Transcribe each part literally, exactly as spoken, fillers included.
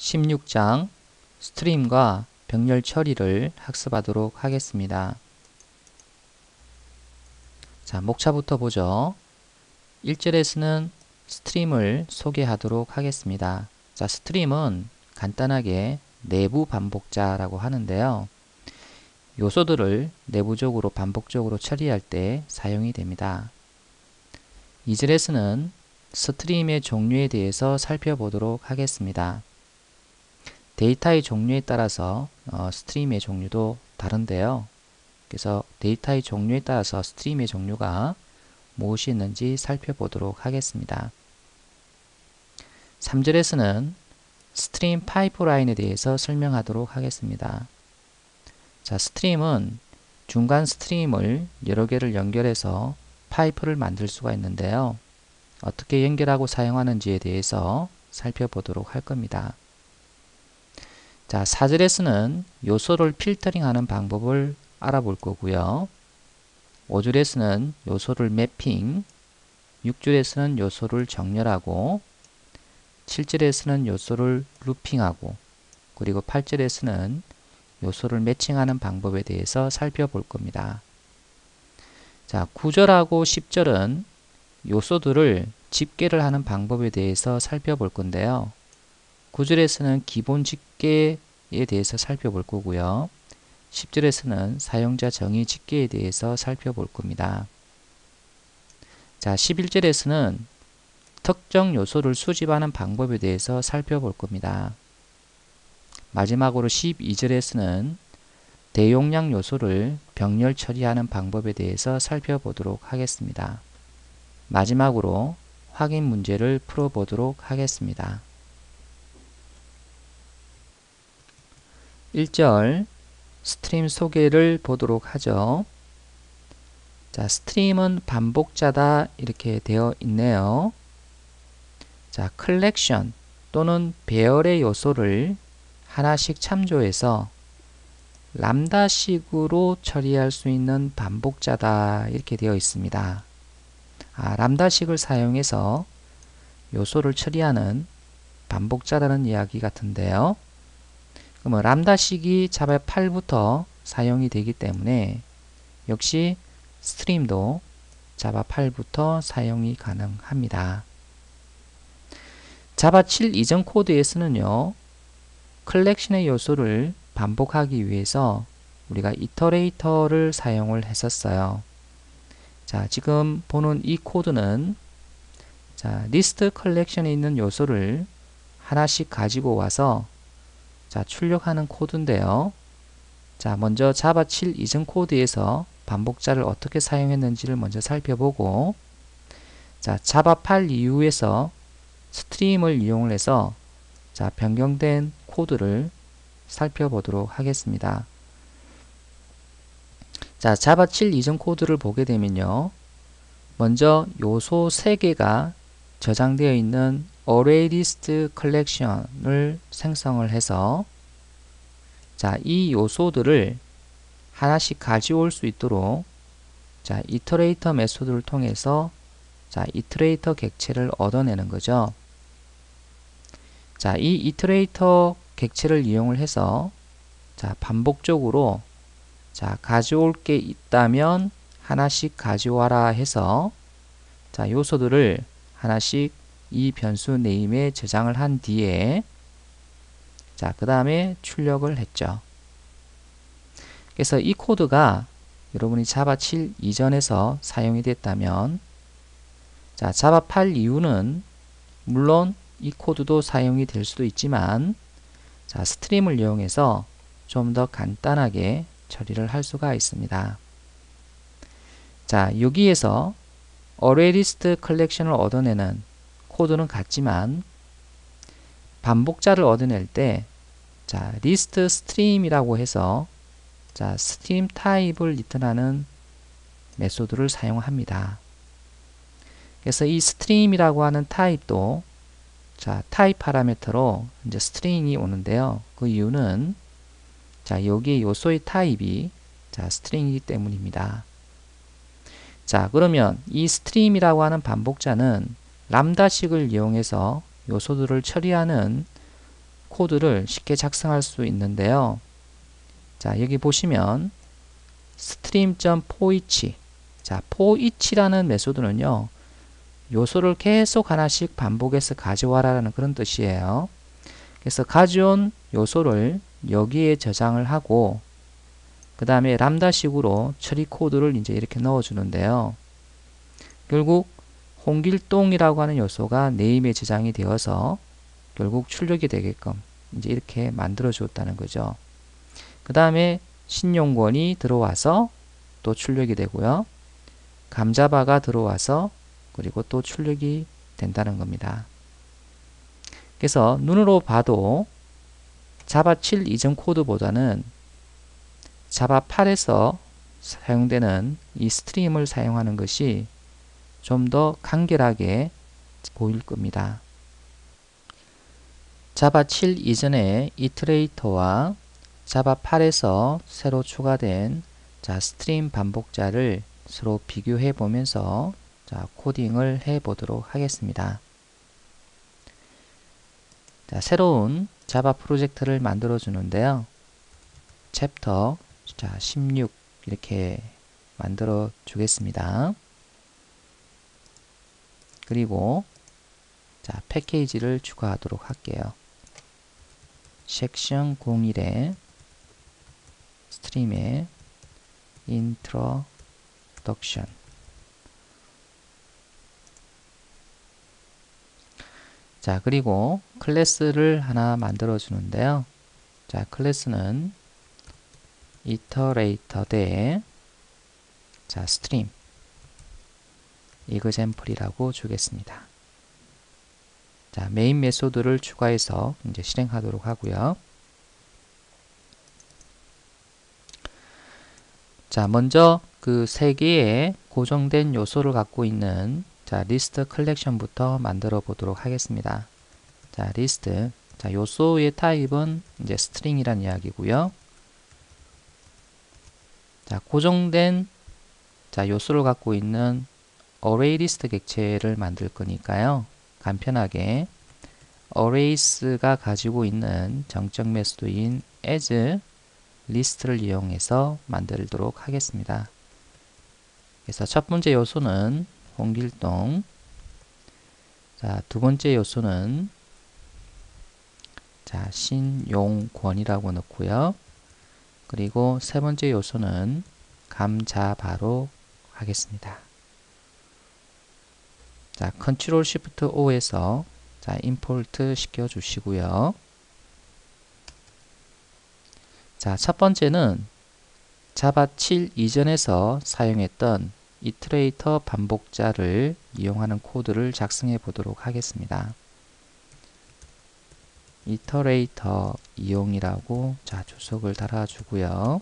십육 장 스트림과 병렬 처리를 학습하도록 하겠습니다. 자, 목차부터 보죠. 일 절에서는 스트림을 소개하도록 하겠습니다. 자, 스트림은 간단하게 내부 반복자라고 하는데요. 요소들을 내부적으로 반복적으로 처리할 때 사용이 됩니다. 이 절에서는 스트림의 종류에 대해서 살펴보도록 하겠습니다. 데이터의 종류에 따라서 어, 스트림의 종류도 다른데요. 그래서 데이터의 종류에 따라서 스트림의 종류가 무엇이 있는지 살펴보도록 하겠습니다. 삼 절에서는 스트림 파이프라인에 대해서 설명하도록 하겠습니다. 자, 스트림은 중간 스트림을 여러 개를 연결해서 파이프를 만들 수가 있는데요. 어떻게 연결하고 사용하는지에 대해서 살펴보도록 할 겁니다. 자, 사 절에서는 요소를 필터링하는 방법을 알아볼 거고요. 오 절에서는 요소를 매핑, 육 절에서는 요소를 정렬하고, 칠 절에서는 요소를 루핑하고, 그리고 팔 절에서는 요소를 매칭하는 방법에 대해서 살펴볼 겁니다. 자, 구 절하고 십 절은 요소들을 집계를 하는 방법에 대해서 살펴볼 건데요. 구 절에서는 기본 집계에 대해서 살펴볼 거고요. 십 절에서는 사용자 정의 집계에 대해서 살펴볼 겁니다. 자, 십일 절에서는 특정 요소를 수집하는 방법에 대해서 살펴볼 겁니다. 마지막으로 십이 절에서는 대용량 요소를 병렬 처리하는 방법에 대해서 살펴보도록 하겠습니다. 마지막으로 확인 문제를 풀어보도록 하겠습니다. 일 절 스트림 소개를 보도록 하죠. 자, 스트림은 반복자다 이렇게 되어 있네요. 자, 컬렉션 또는 배열의 요소를 하나씩 참조해서 람다식으로 처리할 수 있는 반복자다 이렇게 되어 있습니다. 아, 람다식을 사용해서 요소를 처리하는 반복자라는 이야기 같은데요. 그러면 람다식이 자바 팔부터 사용이 되기 때문에 역시 스트림도 자바 팔부터 사용이 가능합니다. 자바 칠 이전 코드에서는요, 컬렉션의 요소를 반복하기 위해서 우리가 이터레이터를 사용을 했었어요. 자, 지금 보는 이 코드는 자, 리스트 컬렉션에 있는 요소를 하나씩 가지고 와서 자, 출력하는 코드인데요. 자, 먼저 자바 칠 이전 코드에서 반복자를 어떻게 사용했는지를 먼저 살펴보고, 자, 자바 팔 이후에서 스트림을 이용을 해서 자, 변경된 코드를 살펴보도록 하겠습니다. 자, 자바 칠 이전 코드를 보게 되면요. 먼저 요소 세 개가 저장되어 있는 ArrayList 컬렉션을 생성을 해서 자, 이 요소들을 하나씩 가져올 수 있도록 자, 이터레이터 메소드를 통해서 자, 이터레이터 객체를 얻어내는 거죠. 자, 이 이터레이터 객체를 이용을 해서 자, 반복적으로 자, 가져올 게 있다면 하나씩 가져와라 해서 자, 요소들을 하나씩 이 변수 네임에 저장을 한 뒤에 자, 그 다음에 출력을 했죠. 그래서 이 코드가 여러분이 자바 칠 이전에서 사용이 됐다면 자, 자바 팔 이후는 물론 이 코드도 사용이 될 수도 있지만 자, 스트림을 이용해서 좀 더 간단하게 처리를 할 수가 있습니다. 자, 여기에서 ArrayList 컬렉션을 얻어내는 코드는 같지만 반복자를 얻어낼 때 자, 리스트 스트림이라고 해서 자, 스트림 타입을 리턴하는 메소드를 사용합니다. 그래서 이 스트림이라고 하는 타입도 자, 타입 파라미터로 이제 스트링이 오는데요. 그 이유는 자, 여기 요소의 타입이 자, 스트링이기 때문입니다. 자, 그러면 이 스트림이라고 하는 반복자는 람다식을 이용해서 요소들을 처리하는 코드를 쉽게 작성할 수 있는데요. 자, 여기 보시면 stream.forEach, 자, forEach라는 메소드는요, 요소를 계속 하나씩 반복해서 가져와라라는 그런 뜻이에요. 그래서 가져온 요소를 여기에 저장을 하고, 그 다음에 람다식으로 처리 코드를 이제 이렇게 넣어주는데요. 결국 홍길동이라고 하는 요소가 네임에 저장이 되어서 결국 출력이 되게끔 이제 이렇게 만들어 주었다는 거죠. 그 다음에 신용권이 들어와서 또 출력이 되고요. 감자바가 들어와서 그리고 또 출력이 된다는 겁니다. 그래서 눈으로 봐도 자바 칠 이전 코드보다는 자바 팔에서 사용되는 이 스트림을 사용하는 것이 좀 더 간결하게 보일 겁니다. 자바 칠 이전의 이터레이터와 자바 팔에서 새로 추가된 자, 스트림 반복자를 서로 비교해 보면서 자, 코딩을 해 보도록 하겠습니다. 자, 새로운 자바 프로젝트를 만들어 주는데요. 챕터 자, 십육 이렇게 만들어 주겠습니다. 그리고 자, 패키지를 추가하도록 할게요. 섹션 공일에 스트림에 introduction. 자, 그리고 클래스를 하나 만들어 주는데요. 자, 클래스는 iterator 대 자, stream example이라고 주겠습니다. 자, 메인 메소드를 추가해서 이제 실행하도록 하고요. 자, 먼저 그 세 개의 고정된 요소를 갖고 있는 자, 리스트 컬렉션부터 만들어 보도록 하겠습니다. 자, 리스트. 자, 요소의 타입은 이제 스트링이란 이야기고요. 자, 고정된 자, 요소를 갖고 있는 어레이 리스트 객체를 만들 거니까요. 간편하게 arrays가 가지고 있는 정적 메소드인 as 리스트를 이용해서 만들도록 하겠습니다. 그래서 첫 번째 요소는 홍길동, 자, 두 번째 요소는 자, 신용권이라고 넣고요. 그리고 세 번째 요소는 감자바로 하겠습니다. 자, 컨트롤 쉬프트 오에서 자, 임포트 시켜 주시고요. 자, 첫 번째는 자바 칠 이전에서 사용했던 이터레이터 반복자를 이용하는 코드를 작성해 보도록 하겠습니다. 이터레이터 이용이라고 자, 주석을 달아주고요.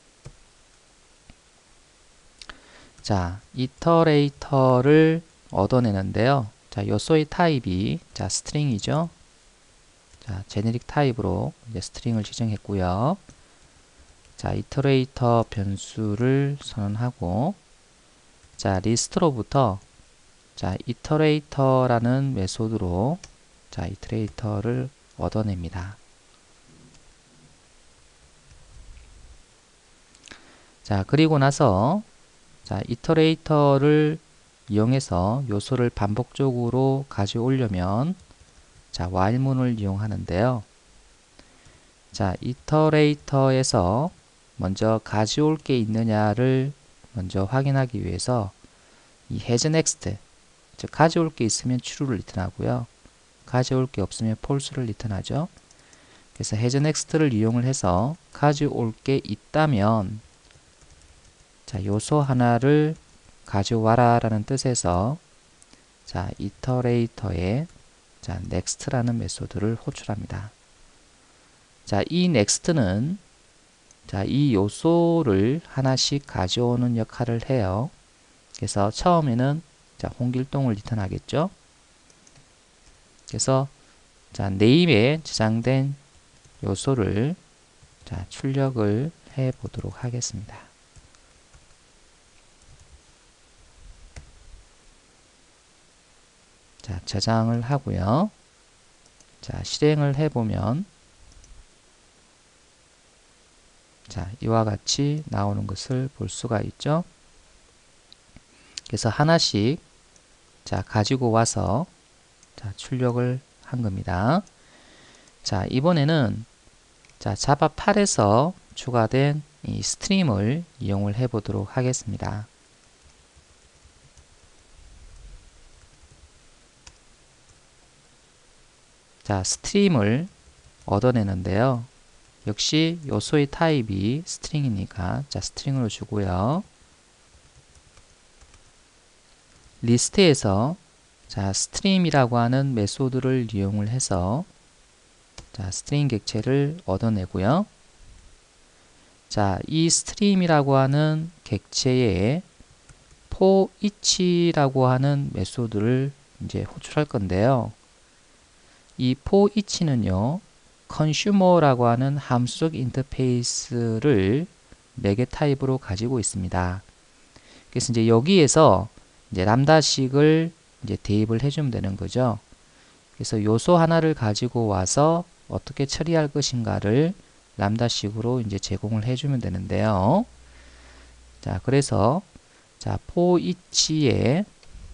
자, 이터레이터를 얻어내는데요. 자, 요소의 타입이 자, 스트링이죠. 자, 제네릭 타입으로 이제 스트링을 지정했고요. 자, 이터레이터 변수를 선언하고 자, 리스트로부터 자, 이터레이터라는 메소드로 자, 이터레이터를 얻어냅니다. 자, 그리고 나서 자, 이터레이터를 이용해서 요소를 반복적으로 가져오려면 자, while문을 이용하는데요. 자, 이터레이터에서 먼저 가져올 게 있느냐를 먼저 확인하기 위해서 이 has next, 즉 가져올 게 있으면 true를 리턴하고요. 가져올 게 없으면 false를 리턴하죠. 그래서 has next를 이용을 해서 가져올 게 있다면 자, 요소 하나를 가져와라 라는 뜻에서 자, 이터레이터에 자, next라는 메소드를 호출합니다. 자, 이 next는 자, 이 요소를 하나씩 가져오는 역할을 해요. 그래서 처음에는 자, 홍길동을 리턴하겠죠. 그래서 자, 네임에 저장된 요소를 자, 출력을 해 보도록 하겠습니다. 자, 저장을 하고요. 자, 실행을 해보면 자, 이와 같이 나오는 것을 볼 수가 있죠. 그래서 하나씩 자, 가지고 와서 자, 출력을 한 겁니다. 자, 이번에는 자, 자바 팔에서 추가된 이 스트림을 이용을 해 보도록 하겠습니다. 자, 스트림을 얻어내는데요. 역시 요소의 타입이 스트링이니까 자, 스트링으로 주고요. 리스트에서 자, 스트림이라고 하는 메소드를 이용을 해서 자, 스트링 객체를 얻어내고요. 자, 이 스트림이라고 하는 객체에 for each라고 하는 메소드를 이제 호출할 건데요. 이 for each는요, consumer라고 하는 함수적 인터페이스를 네 개 타입으로 가지고 있습니다. 그래서 이제 여기에서 이제 람다식을 이제 대입을 해주면 되는 거죠. 그래서 요소 하나를 가지고 와서 어떻게 처리할 것인가를 람다식으로 이제 제공을 해주면 되는데요. 자, 그래서 자, for each의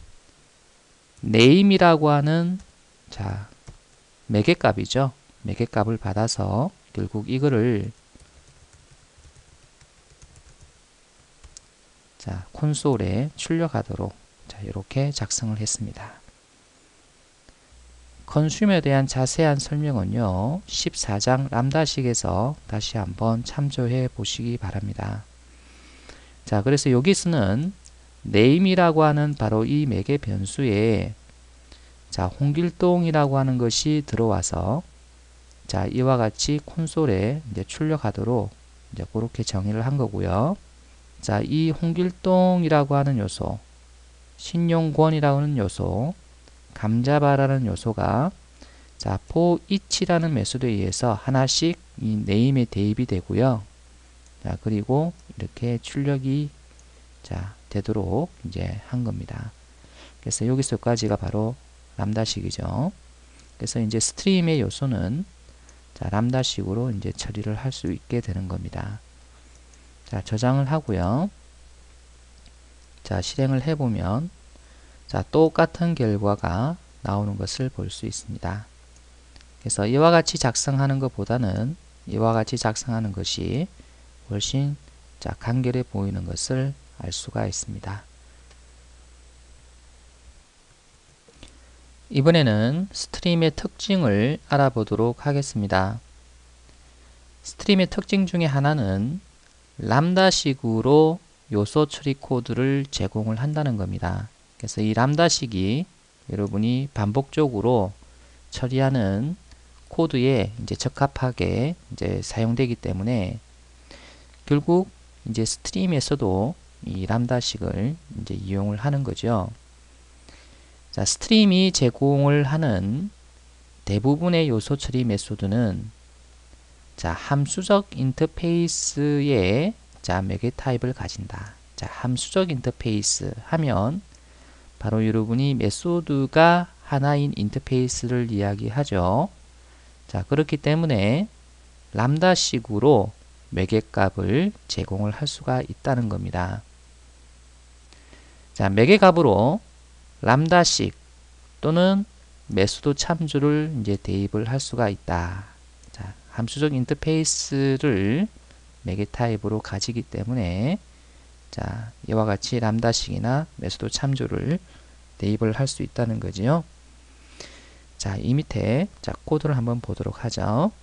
name이라고 하는 자, 매개값이죠. 매개값을 받아서 결국 이거를 자, 콘솔에 출력하도록 자, 이렇게 작성을 했습니다. 컨슘에 대한 자세한 설명은요, 십사 장 람다식에서 다시 한번 참조해 보시기 바랍니다. 자, 그래서 여기서는 name이라고 하는 바로 이 매개 변수에 자, 홍길동이라고 하는 것이 들어와서 자, 이와 같이 콘솔에 이제 출력하도록 이제 그렇게 정의를 한 거고요. 자, 이 홍길동이라고 하는 요소, 신용권이라고 하는 요소, 감자바라는 요소가 자, for each라는 메소드에 의해서 하나씩 이 name에 대입이 되고요. 자, 그리고 이렇게 출력이 자, 되도록 이제 한 겁니다. 그래서 여기서 여기까지가 바로 람다식이죠. 그래서 이제 스트림의 요소는 자, 람다식으로 이제 처리를 할 수 있게 되는 겁니다. 자, 저장을 하고요. 자, 실행을 해보면 자, 똑같은 결과가 나오는 것을 볼 수 있습니다. 그래서 이와 같이 작성하는 것보다는 이와 같이 작성하는 것이 훨씬 자, 간결해 보이는 것을 알 수가 있습니다. 이번에는 스트림의 특징을 알아보도록 하겠습니다. 스트림의 특징 중에 하나는 람다식으로 요소 처리 코드를 제공을 한다는 겁니다. 그래서 이 람다식이 여러분이 반복적으로 처리하는 코드에 이제 적합하게 이제 사용되기 때문에 결국 이제 스트림에서도 이 람다식을 이제 이용을 하는 거죠. 자, 스트림이 제공을 하는 대부분의 요소 처리 메소드는 자, 함수적 인터페이스의 자, 매개 타입을 가진다. 자, 함수적 인터페이스 하면 바로 여러분이 메소드가 하나인 인터페이스를 이야기하죠. 자, 그렇기 때문에 람다식으로 매개값을 제공을 할 수가 있다는 겁니다. 자, 매개값으로 람다식 또는 메소드 참조를 이제 대입을 할 수가 있다. 자, 함수적 인터페이스를 매개 타입으로 가지기 때문에 자, 이와 같이 람다식이나 메소드 참조를 대입을 할 수 있다는 거지요. 자, 이 밑에 자, 코드를 한번 보도록 하죠.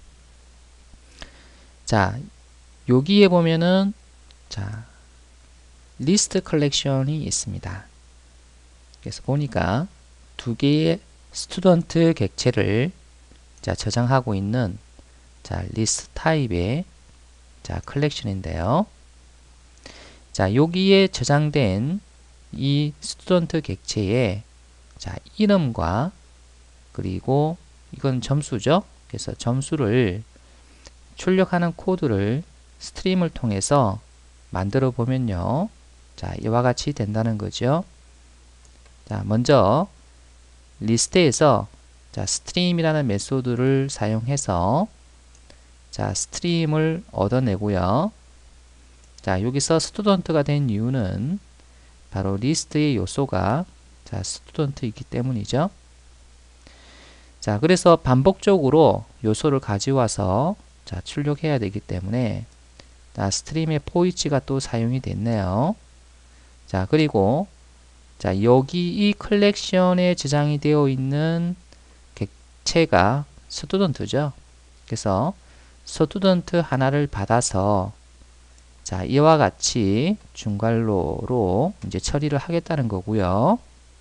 자, 여기에 보면은 자, 리스트 컬렉션이 있습니다. 그래서 보니까 두 개의 스튜던트 객체를 자, 저장하고 있는 자, 리스트 타입의 자, 컬렉션인데요. 자, 여기에 저장된 이 스튜던트 객체의 자, 이름과 그리고 이건 점수죠. 그래서 점수를 출력하는 코드를 스트림을 통해서 만들어 보면요. 자, 이와 같이 된다는 거죠. 자, 먼저 리스트에서 자, 스트림이라는 메소드를 사용해서 자, 스트림을 얻어내고요. 자, 여기서 스튜던트가 된 이유는 바로 리스트의 요소가 자, 스튜던트이기 때문이죠. 자, 그래서 반복적으로 요소를 가져와서 자, 출력해야 되기 때문에 자, 스트림의 포이치가 또 사용이 됐네요. 자, 그리고 자, 여기 이 컬렉션에 저장이 되어 있는 객체가 스튜던트죠. 그래서 스튜던트 하나를 받아서 자, 이와 같이 중괄호로 이제 처리를 하겠다는 거고요.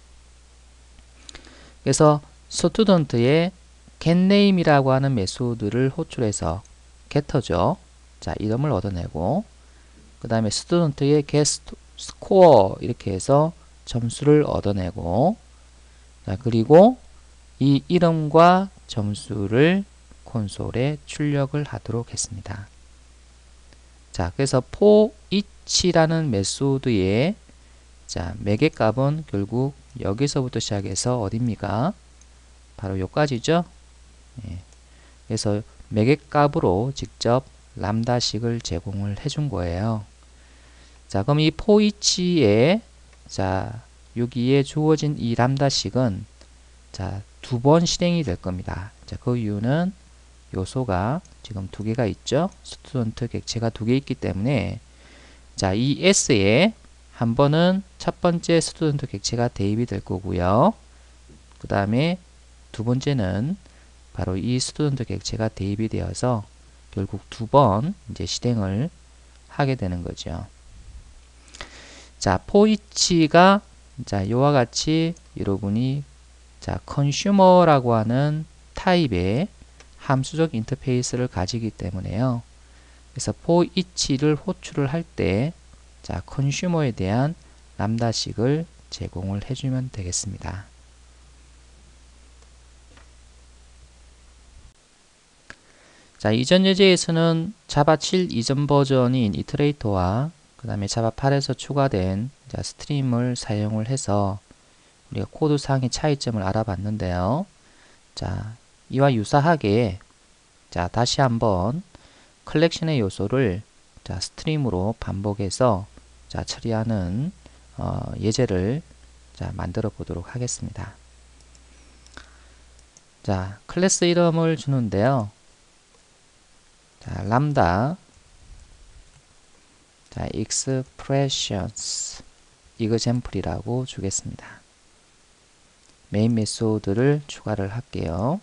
그래서 스튜던트의 getName이라고 하는 메소드를 호출해서 get터죠. 자, 이름을 얻어내고 그 다음에 스튜던트의 getScore 이렇게 해서 점수를 얻어내고 자, 그리고 이 이름과 점수를 콘솔에 출력을 하도록 했습니다. 자, 그래서 forEach라는 메소드의 자, 매개 값은 결국 여기서부터 시작해서 어딥니까? 바로 요까지죠. 예. 그래서 매개 값으로 직접 람다식을 제공을 해준 거예요. 자, 그럼 이 forEach에 자, 여기에 주어진 이 람다식은 자, 두 번 실행이 될 겁니다. 자, 그 이유는 요소가 지금 두 개가 있죠. 스튜던트 객체가 두 개 있기 때문에 자, 이 S에 한 번은 첫 번째 스튜던트 객체가 대입이 될 거고요. 그 다음에 두 번째는 바로 이 스튜던트 객체가 대입이 되어서 결국 두 번 이제 실행을 하게 되는 거죠. 자, forEach가 자, 이와 같이 여러분이 자, consumer라고 하는 타입의 함수적 인터페이스를 가지기 때문에요. 그래서 forEach를 호출을 할 때 자, consumer에 대한 람다식을 제공을 해주면 되겠습니다. 자, 이전 예제에서는 자바 칠 이전 버전인 이터레이터와 그 다음에 자바 팔에서 추가된 자, 스트림을 사용을 해서 우리가 코드상의 차이점을 알아봤는데요. 자, 이와 유사하게 자, 다시 한번 컬렉션의 요소를 자, 스트림으로 반복해서 자, 처리하는 어, 예제를 자, 만들어 보도록 하겠습니다. 자, 클래스 이름을 주는데요. 자, 람다 자, expressions example이라고 주겠습니다. 메인 메소드를 추가를 할게요.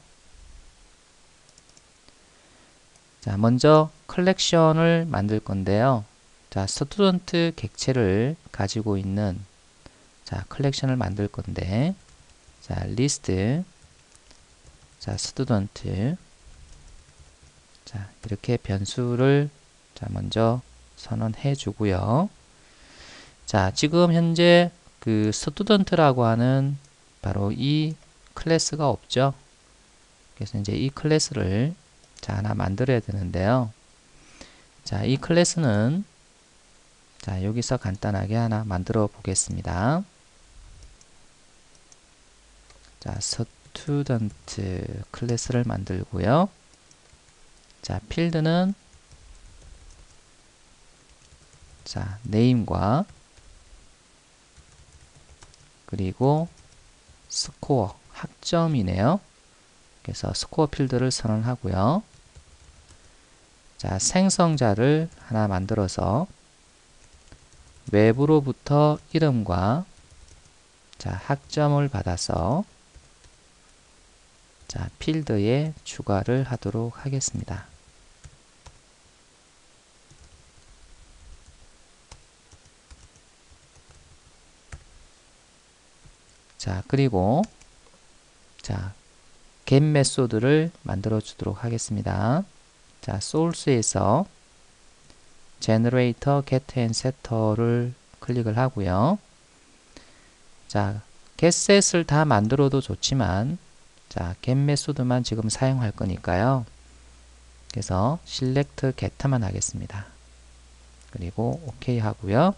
자, 먼저 컬렉션을 만들 건데요. 자, 스튜던트 객체를 가지고 있는 자, 컬렉션을 만들 건데 자, 리스트 자, 스튜던트 자, 이렇게 변수를 자, 먼저 선언해 주고요. 자, 지금 현재 그 스튜던트라고 하는 바로 이 클래스가 없죠. 그래서 이제 이 클래스를 자, 하나 만들어야 되는데요. 자, 이 클래스는 자, 여기서 간단하게 하나 만들어 보겠습니다. 자, 스튜던트 클래스를 만들고요. 자, 필드는 자, 네임과 그리고 스코어, 학점이네요. 그래서 스코어 필드를 선언하고요. 자, 생성자를 하나 만들어서 외부로부터 이름과 자, 학점을 받아서 자, 필드에 추가를 하도록 하겠습니다. 자, 그리고 자, get 메소드를 만들어 주도록 하겠습니다. 자, source에서 generator, get and setter를 클릭을 하고요. 자, getset을 다 만들어도 좋지만 자, get 메소드만 지금 사용할 거니까요. 그래서 select get만 하겠습니다. 그리고 OK 하고요.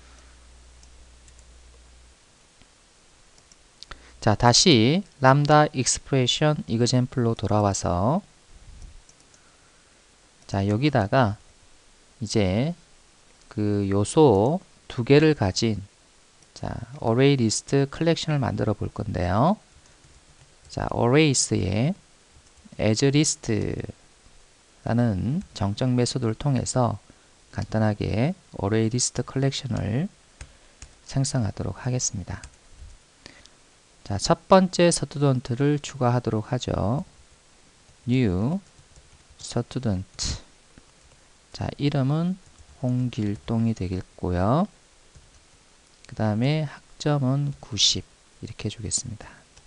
자, 다시 람다 expression example로 돌아와서 자, 여기다가 이제 그 요소 두 개를 가진 자, array list collection을 만들어 볼 건데요. 자, arrays의 as list 라는 정적 메소드를 통해서 간단하게 array list collection을 생성하도록 하겠습니다. 자, 첫 번째 student를 추가하도록 하죠. new student. 자, 이름은 홍길동이 되겠고요. 그 다음에 학점은 구십 이렇게 주겠습니다.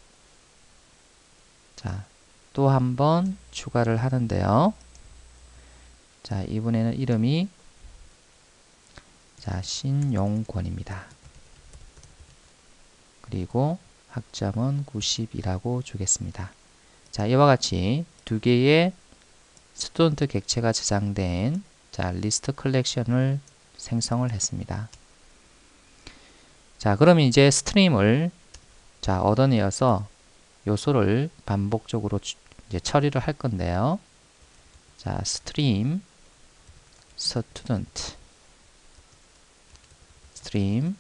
자, 또 한 번 추가를 하는데요. 자, 이번에는 이름이 자, 신용권입니다. 그리고 학점은 구십이라고 주겠습니다. 자, 이와 같이 두 개의 스튜던트 객체가 저장된 자, 리스트 컬렉션을 생성을 했습니다. 자, 그럼 이제 스트림을 자, 얻어내어서 요소를 반복적으로 주, 이제 처리를 할 건데요. 자, 스트림 student 스트림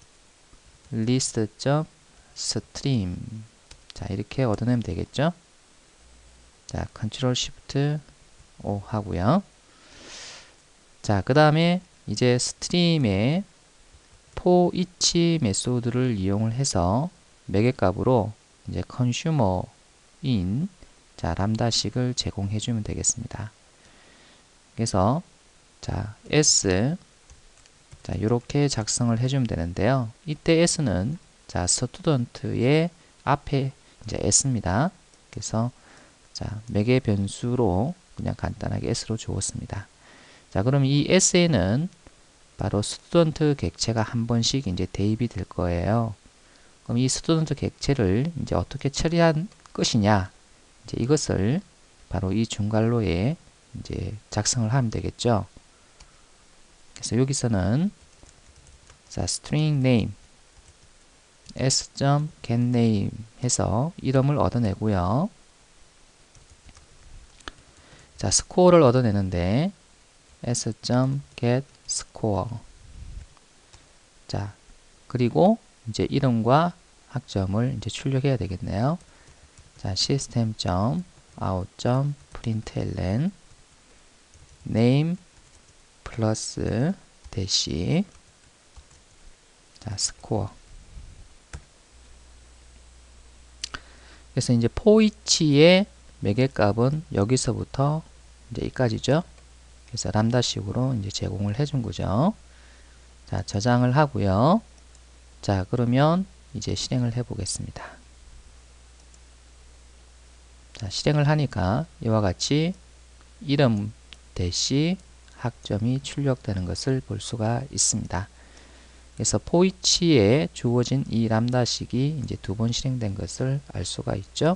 list.stream 자, 이렇게 얻어내면 되겠죠? 자, 컨트롤 쉬프트 오 하고요. 자, 그 다음에 이제 스트림의 for each 메소드를 이용을 해서 매개 값으로 이제 consumer인 자, 람다식을 제공해 주면 되겠습니다. 그래서 자, s 자, 요렇게 작성을 해 주면 되는데요. 이때 s는 자, 스튜던트의 앞에 이제 s입니다. 그래서 자, 매개 변수로 그냥 간단하게 s로 주었습니다. 자, 그럼 이 s에는 바로 스튜던트 객체가 한 번씩 이제 대입이 될 거예요. 그럼 이 스튜던트 객체를 이제 어떻게 처리한 것이냐? 이제 이것을 바로 이 중괄호에 이제 작성을 하면 되겠죠. 그래서 여기서는 자, string name s.getName 해서 이름을 얻어내고요. 자, 스코어를 얻어내는데 s.getScore 자, 그리고 이제 이름과 학점을 이제 출력해야 되겠네요. 자, system.out.println name 플러스 대시 자, score 그래서 이제 for each의 매개 값은 여기서부터 이제 여기까지죠. 그래서 람다식으로 이제 제공을 해준 거죠. 자, 저장을 하고요. 자, 그러면 이제 실행을 해 보겠습니다. 자, 실행을 하니까 이와 같이 이름 대시 학점이 출력되는 것을 볼 수가 있습니다. 그래서 for each에 주어진 이 람다식이 이제 두 번 실행된 것을 알 수가 있죠.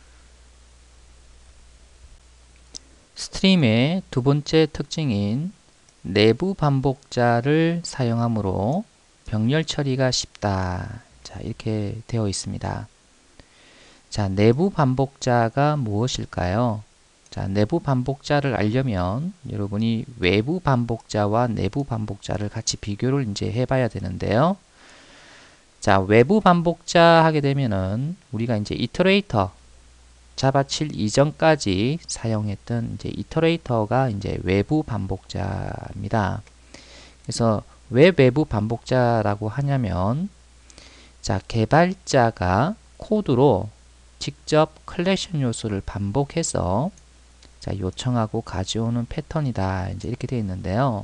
스트림의 두 번째 특징인 내부 반복자를 사용하므로 병렬 처리가 쉽다. 자, 이렇게 되어 있습니다. 자, 내부 반복자가 무엇일까요? 자, 내부 반복자를 알려면 여러분이 외부 반복자와 내부 반복자를 같이 비교를 이제 해봐야 되는데요. 자, 외부 반복자 하게 되면은 우리가 이제 이터레이터 자바 칠 이전까지 사용했던 이제 이터레이터가 이제 외부 반복자입니다. 그래서 왜 외부 반복자라고 하냐면 자, 개발자가 코드로 직접 컬렉션 요소를 반복해서 자, 요청하고 가져오는 패턴이다. 이제 이렇게 되어 있는데요.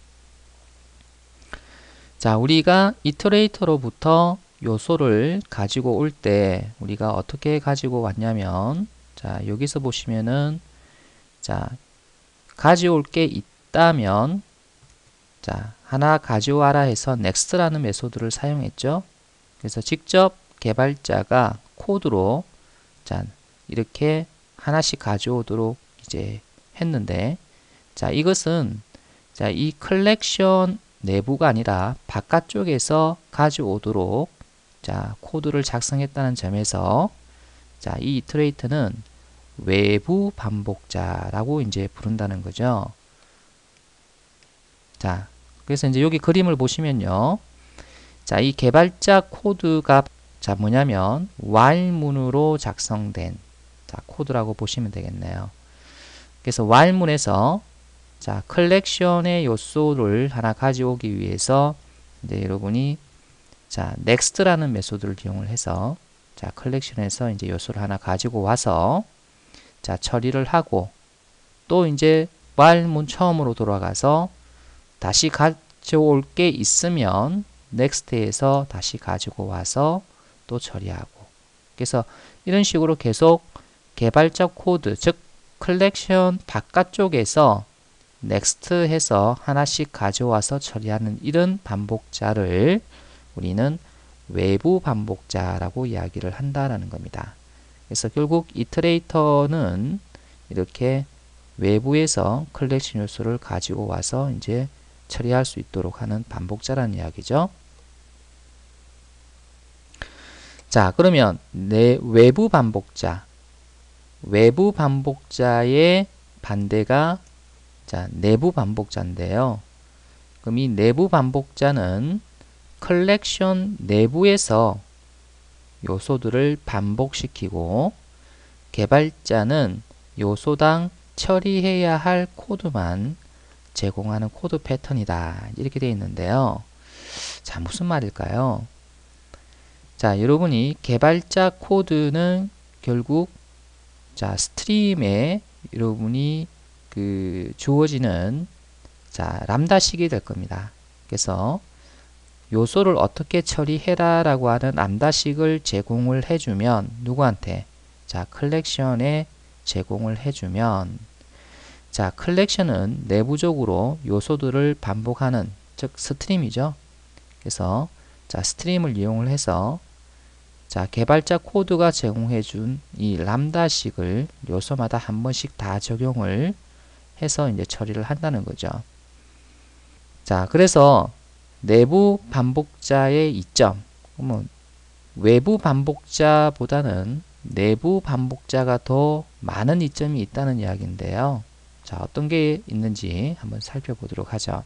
자, 우리가 이터레이터로부터 요소를 가지고 올 때 우리가 어떻게 가지고 왔냐면 자, 여기서 보시면은 자, 가져올 게 있다면 자, 하나 가져와라 해서 next라는 메소드를 사용했죠. 그래서 직접 개발자가 코드로 자, 이렇게 하나씩 가져오도록 이제 했는데 자, 이것은 자, 이 컬렉션 내부가 아니라 바깥쪽에서 가져오도록 자, 코드를 작성했다는 점에서 자, 이 이터레이터는 외부 반복자라고 이제 부른다는 거죠. 자, 그래서 이제 여기 그림을 보시면요. 자, 이 개발자 코드가 자, 뭐냐면 while문으로 작성된 자, 코드라고 보시면 되겠네요. 그래서 while문에서 자, 컬렉션의 요소를 하나 가져오기 위해서 이제 여러분이 자, next라는 메소드를 이용을 해서 자, 컬렉션에서 이제 요소를 하나 가지고 와서 자, 처리를 하고 또 이제 while문 처음으로 돌아가서 다시 가져올 게 있으면 next에서 다시 가지고 와서 또 처리하고 그래서 이런 식으로 계속 개발자 코드 즉 컬렉션 바깥쪽에서 next 해서 하나씩 가져와서 처리하는 이런 반복자를 우리는 외부 반복자라고 이야기를 한다라는 겁니다. 그래서 결국 이터레이터는 이렇게 외부에서 컬렉션 요소를 가지고 와서 이제 처리할 수 있도록 하는 반복자라는 이야기죠. 자, 그러면 내 외부 반복자, 외부 반복자의 반대가 자, 내부 반복자인데요. 그럼 이 내부 반복자는 컬렉션 내부에서 요소들을 반복시키고 개발자는 요소당 처리해야 할 코드만 제공하는 코드 패턴이다. 이렇게 되어 있는데요. 자, 무슨 말일까요? 자, 여러분이 개발자 코드는 결국 자, 스트림에 여러분이 그 주어지는 자, 람다식이 될 겁니다. 그래서 요소를 어떻게 처리해라 라고 하는 람다식을 제공을 해주면 누구한테? 자, 컬렉션에 제공을 해주면 자, 컬렉션은 내부적으로 요소들을 반복하는 즉 스트림이죠. 그래서 자, 스트림을 이용을 해서 자, 개발자 코드가 제공해준 이 람다식을 요소마다 한 번씩 다 적용을 해서 이제 처리를 한다는 거죠. 자, 그래서 내부 반복자의 이점, 그러면 외부 반복자보다는 내부 반복자가 더 많은 이점이 있다는 이야기인데요. 자, 어떤 게 있는지 한번 살펴보도록 하죠.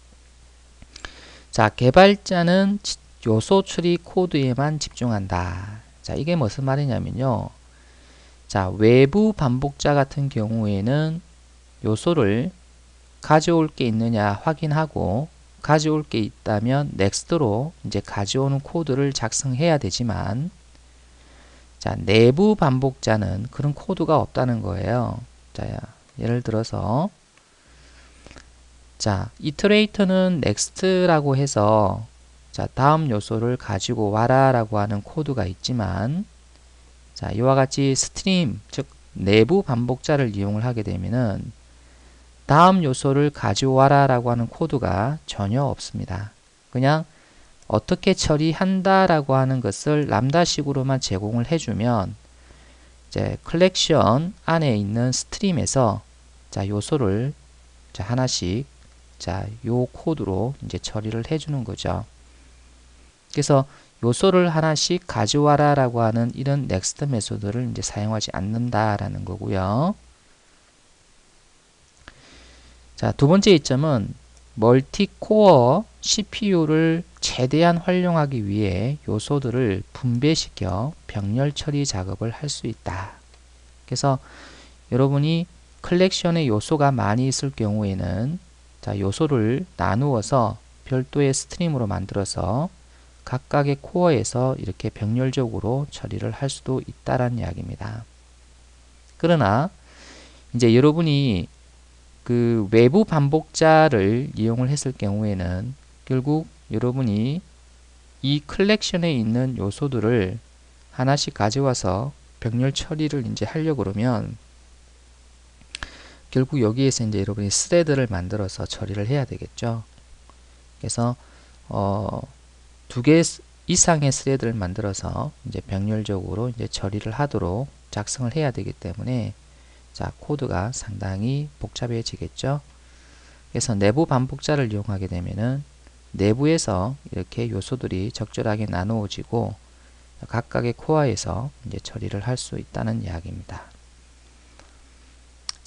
자, 개발자는 요소 처리 코드에만 집중한다. 자, 이게 무슨 말이냐면요. 자, 외부 반복자 같은 경우에는 요소를 가져올 게 있느냐 확인하고 가져올 게 있다면 next로 이제 가져오는 코드를 작성해야 되지만 자, 내부 반복자는 그런 코드가 없다는 거예요. 자, 예를 들어서 자, iterator는 next라고 해서 자, 다음 요소를 가지고 와라 라고 하는 코드가 있지만 자, 이와 같이 스트림 즉 내부 반복자를 이용을 하게 되면은 다음 요소를 가져와라 라고 하는 코드가 전혀 없습니다. 그냥 어떻게 처리한다 라고 하는 것을 람다식으로만 제공을 해주면 이제 컬렉션 안에 있는 스트림에서 자, 요소를 자, 하나씩 자, 요 코드로 이제 처리를 해주는 거죠. 그래서 요소를 하나씩 가져와라 라고 하는 이런 next 메소드를 이제 사용하지 않는다라는 거고요. 자, 두 번째 이점은 멀티코어 씨피유를 최대한 활용하기 위해 요소들을 분배시켜 병렬 처리 작업을 할 수 있다. 그래서 여러분이 컬렉션에 요소가 많이 있을 경우에는 자, 요소를 나누어서 별도의 스트림으로 만들어서 각각의 코어에서 이렇게 병렬적으로 처리를 할 수도 있다라는 이야기입니다. 그러나 이제 여러분이 그 외부 반복자를 이용을 했을 경우에는 결국 여러분이 이 컬렉션에 있는 요소들을 하나씩 가져와서 병렬 처리를 이제 하려고 그러면 결국 여기에서 이제 여러분이 스레드를 만들어서 처리를 해야 되겠죠. 그래서 어, 두 개 이상의 스레드를 만들어서 이제 병렬적으로 이제 처리를 하도록 작성을 해야 되기 때문에 자, 코드가 상당히 복잡해지겠죠. 그래서 내부 반복자를 이용하게 되면은 내부에서 이렇게 요소들이 적절하게 나누어지고 각각의 코어에서 이제 처리를 할 수 있다는 이야기입니다.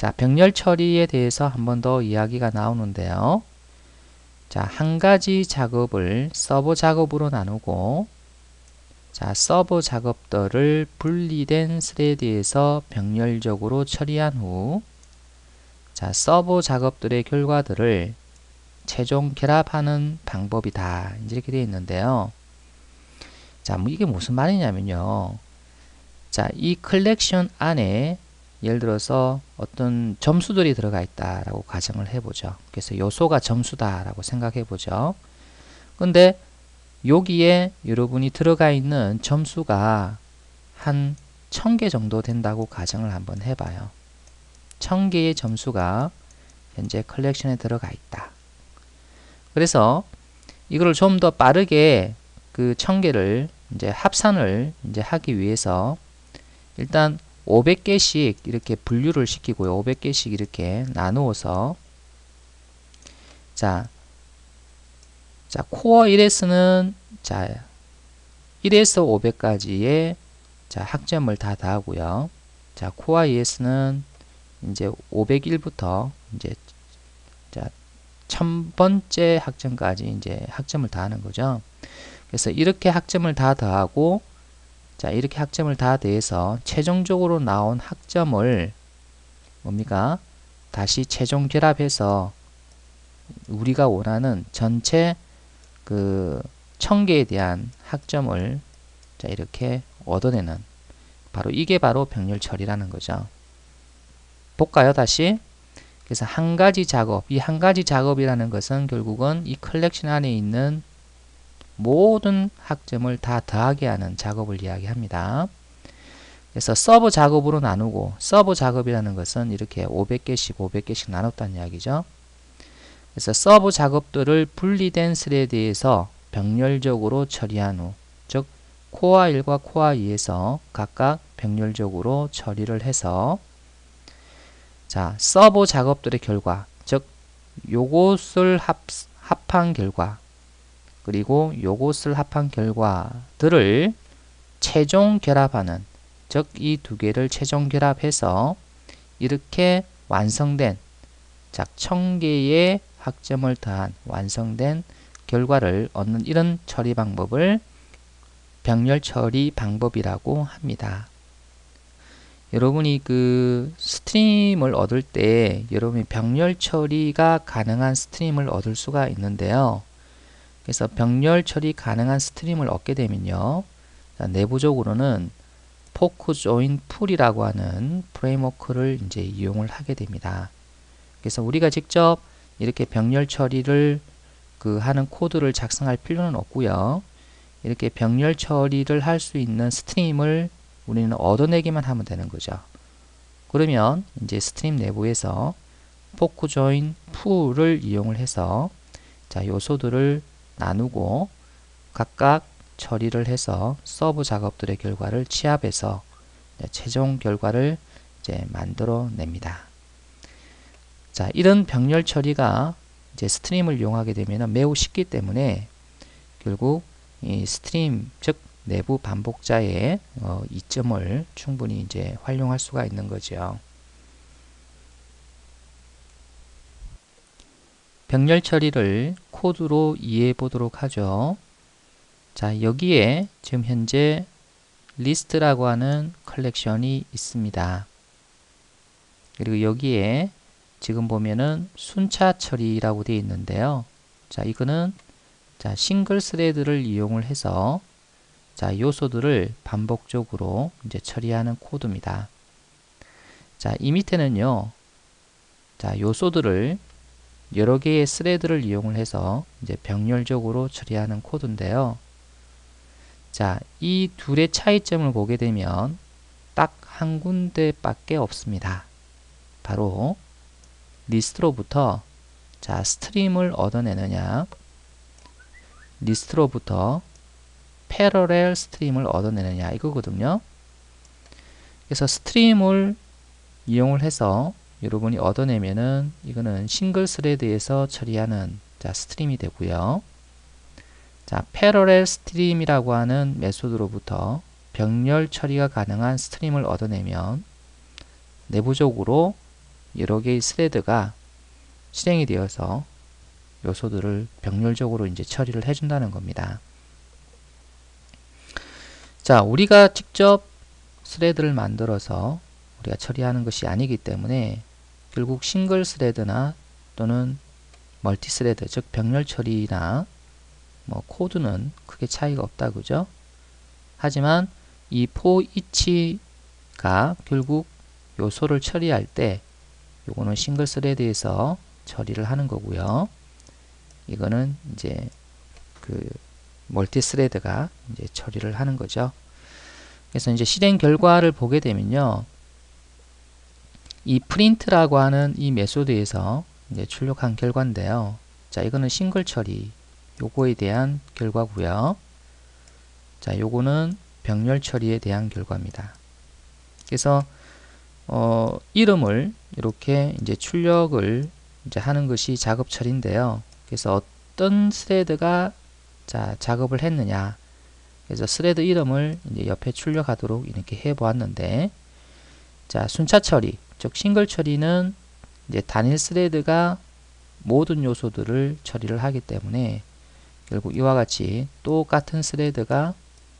자, 병렬 처리에 대해서 한 번 더 이야기가 나오는데요. 자, 한 가지 작업을 서버 작업으로 나누고, 자, 서버 작업들을 분리된 스레드에서 병렬적으로 처리한 후, 자, 서버 작업들의 결과들을 최종 결합하는 방법이다. 이렇게 되어 있는데요. 자, 뭐 이게 무슨 말이냐면요. 자, 이 컬렉션 안에 예를 들어서 어떤 점수들이 들어가 있다라고 가정을 해보죠. 그래서 요소가 점수다라고 생각해보죠. 근데 여기에 여러분이 들어가 있는 점수가 한 천 개 정도 된다고 가정을 한번 해봐요. 천 개의 점수가 현재 컬렉션에 들어가 있다. 그래서 이거를 좀 더 빠르게 그 천 개를 이제 합산을 이제 하기 위해서 일단 오백 개씩 이렇게 분류를 시키고요. 오백 개씩 이렇게 나누어서 자, 자 코어 일에스는 자 일에서 오백까지의 자 학점을 다 더하고요. 자 코어 이에스는 이제 오백일부터 이제 자 천 번째 학점까지 이제 학점을 더하는 거죠. 그래서 이렇게 학점을 다 더하고 자 이렇게 학점을 다 더해서 최종적으로 나온 학점을 뭡니까? 다시 최종 결합해서 우리가 원하는 전체 그 천 개에 대한 학점을 자 이렇게 얻어내는 바로 이게 바로 병렬 처리라는 거죠. 볼까요? 다시. 그래서 한 가지 작업, 이 한 가지 작업이라는 것은 결국은 이 컬렉션 안에 있는 모든 학점을 다 더하게 하는 작업을 이야기합니다. 그래서 서버 작업으로 나누고, 서버 작업이라는 것은 이렇게 오백 개씩 오백 개씩 나눴다는 이야기죠. 그래서 서버 작업들을 분리된 스레드에서 병렬적으로 처리한 후, 즉 코어 일과 코어 이에서 각각 병렬적으로 처리를 해서 자 서버 작업들의 결과, 즉 요것을 합, 합한 결과 그리고 요것을 합한 결과들을 최종 결합하는, 즉 이 두 개를 최종 결합해서 이렇게 완성된 자 천 개의 학점을 더한 완성된 결과를 얻는 이런 처리 방법을 병렬 처리 방법이라고 합니다. 여러분이 그 스트림을 얻을 때 여러분이 병렬 처리가 가능한 스트림을 얻을 수가 있는데요. 그래서 병렬 처리 가능한 스트림을 얻게 되면요. 자, 내부적으로는 포크 조인 풀이라고 하는 프레임워크를 이제 이용을 하게 됩니다. 그래서 우리가 직접 이렇게 병렬 처리를 그 하는 코드를 작성할 필요는 없고요. 이렇게 병렬 처리를 할 수 있는 스트림을 우리는 얻어내기만 하면 되는 거죠. 그러면 이제 스트림 내부에서 포크 조인 풀을 이용을 해서 자 요소들을 나누고 각각 처리를 해서 서브 작업들의 결과를 취합해서 최종 결과를 이제 만들어 냅니다. 자, 이런 병렬 처리가 이제 스트림을 이용하게 되면 매우 쉽기 때문에 결국 이 스트림, 즉 내부 반복자의 어, 이점을 충분히 이제 활용할 수가 있는 거죠. 병렬 처리를 코드로 이해해 보도록 하죠. 자, 여기에 지금 현재 리스트라고 하는 컬렉션이 있습니다. 그리고 여기에 지금 보면은 순차 처리라고 되어 있는데요. 자, 이거는 자, 싱글 스레드를 이용을 해서 자, 요소들을 반복적으로 이제 처리하는 코드입니다. 자, 이 밑에는요. 자, 요소들을 여러 개의 스레드를 이용을 해서 이제 병렬적으로 처리하는 코드인데요. 자, 이 둘의 차이점을 보게 되면 딱 한 군데밖에 없습니다. 바로 리스트로부터 자, 스트림을 얻어내느냐, 리스트로부터 패러렐 스트림을 얻어내느냐 이거거든요. 그래서 스트림을 이용을 해서 여러분이 얻어내면은 이거는 싱글 스레드에서 처리하는 자, 스트림이 되고요. 자, 패러렐 스트림이라고 하는 메소드로부터 병렬 처리가 가능한 스트림을 얻어내면 내부적으로 여러 개의 스레드가 실행이 되어서 요소들을 병렬적으로 이제 처리를 해준다는 겁니다. 자, 우리가 직접 스레드를 만들어서 우리가 처리하는 것이 아니기 때문에 결국 싱글 스레드나 또는 멀티 스레드, 즉 병렬 처리나 뭐 코드는 크게 차이가 없다, 그죠? 하지만 이 for each가 결국 요소를 처리할 때 요거는 싱글 스레드에서 처리를 하는 거고요. 이거는 이제 그 멀티 스레드가 이제 처리를 하는 거죠. 그래서 이제 실행 결과를 보게 되면요. 이 프린트라고 하는 이 메소드에서 이제 출력한 결과인데요. 자, 이거는 싱글 처리 요거에 대한 결과고요. 자, 요거는 병렬 처리에 대한 결과입니다. 그래서 어, 이름을 이렇게 이제 출력을 이제 하는 것이 작업 처리인데요. 그래서 어떤 스레드가 자, 작업을 했느냐. 그래서 스레드 이름을 이제 옆에 출력하도록 이렇게 해 보았는데, 자, 순차 처리, 즉 싱글 처리는 이제 단일 스레드가 모든 요소들을 처리를 하기 때문에 결국 이와 같이 똑같은 스레드가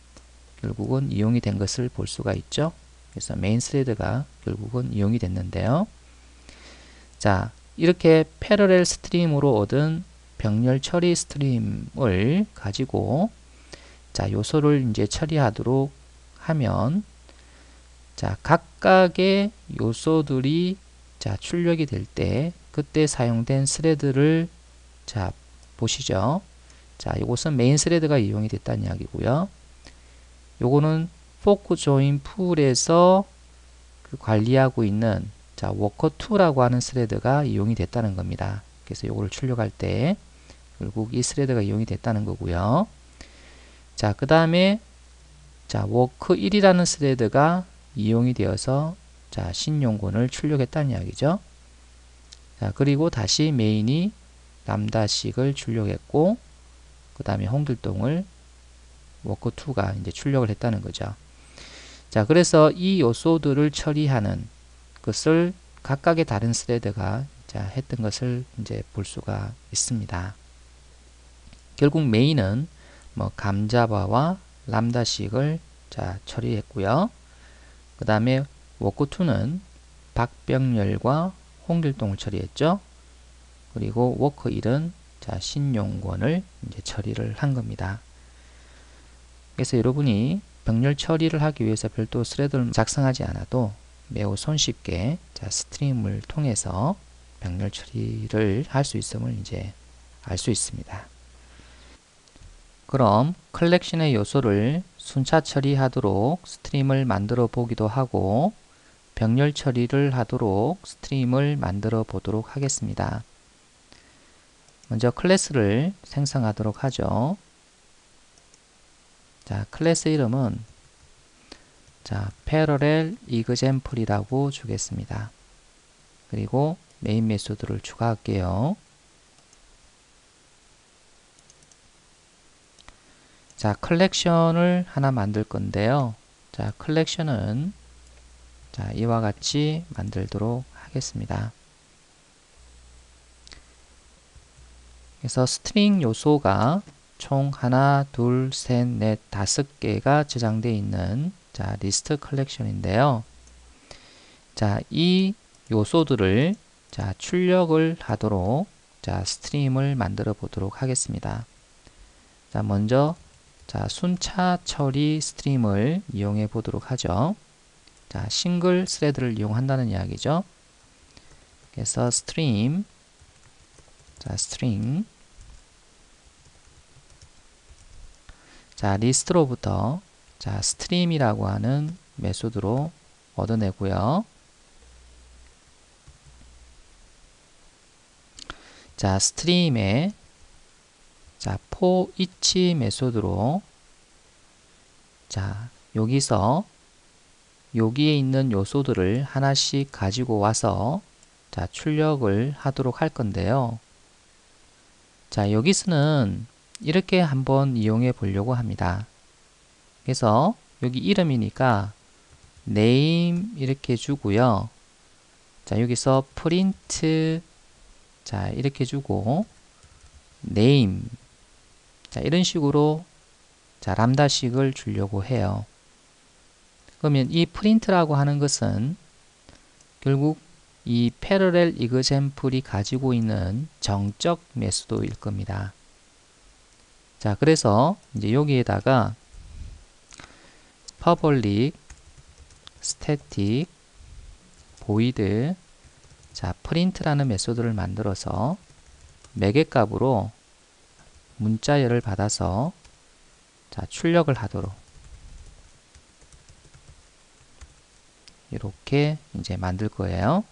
결국은 이용이 된 것을 볼 수가 있죠. 그래서 메인 스레드가 결국은 이용이 됐는데요. 자, 이렇게 패러렐 스트림으로 얻은 병렬 처리 스트림을 가지고 자, 요소를 이제 처리하도록 하면 자, 각각의 요소들이 자, 출력이 될 때 그때 사용된 스레드를 자, 보시죠. 자, 이것은 메인 스레드가 이용이 됐다는 이야기고요. 요거는 포크 조인 풀에서 그 관리하고 있는 자, 워커 투라고 하는 스레드가 이용이 됐다는 겁니다. 그래서 요거를 출력할 때 결국 이 스레드가 이용이 됐다는 거고요. 자, 그 다음에 자, 워크 일이라는 스레드가 이용이 되어서 자, 신용곤을 출력했다는 이야기죠. 자, 그리고 다시 메인이 람다식을 출력했고 그 다음에 홍길동을 워크 투가 이제 출력을 했다는 거죠. 자, 그래서 이 요소들을 처리하는 것을 각각의 다른 스레드가 자, 했던 것을 이제 볼 수가 있습니다. 결국 메인은 뭐 감자바와 람다식을 자, 처리했고요. 그 다음에 워크 투는 박병렬과 홍길동을 처리했죠. 그리고 워크 일은 자, 신용권을 이제 처리를 한 겁니다. 그래서 여러분이 병렬 처리를 하기 위해서 별도 스레드를 작성하지 않아도 매우 손쉽게 자, 스트림을 통해서 병렬 처리를 할 수 있음을 이제 알 수 있습니다. 그럼 컬렉션의 요소를 순차 처리하도록 스트림을 만들어 보기도 하고 병렬 처리를 하도록 스트림을 만들어 보도록 하겠습니다. 먼저 클래스를 생성하도록 하죠. 자, 클래스 이름은 자, parallel example이라고 주겠습니다. 그리고 메인 메소드를 추가할게요. 자, 컬렉션을 하나 만들 건데요. 자, 컬렉션은 자, 이와 같이 만들도록 하겠습니다. 그래서 스트링 요소가 총 하나, 둘, 셋, 넷, 다섯 개가 저장되어 있는 자, 리스트 컬렉션인데요. 자, 이 요소들을 자, 출력을 하도록 자, 스트림을 만들어 보도록 하겠습니다. 자, 먼저 자, 순차 처리 스트림을 이용해 보도록 하죠. 자, 싱글 스레드를 이용한다는 이야기죠. 그래서 스트림 자, 스트링 자, 리스트로부터 자, 스트림이라고 하는 메소드로 얻어내고요. 자, 스트림에 자, for each 메소드로 자, 여기서 여기에 있는 요소들을 하나씩 가지고 와서 자, 출력을 하도록 할 건데요. 자, 여기서는 이렇게 한번 이용해 보려고 합니다. 그래서 여기 이름이니까 name 이렇게 주고요. 자, 여기서 프린트 자, 이렇게 주고 name 자, 이런 식으로 자, 람다식을 주려고 해요. 그러면 이 프린트라고 하는 것은 결국 이 parallel example이 가지고 있는 정적 메소드일 겁니다. 자, 그래서 이제 여기에다가 public static void 자, print라는 메소드를 만들어서 매개 값으로 문자열을 받아서 자, 출력을 하도록 이렇게 이제 만들 거예요.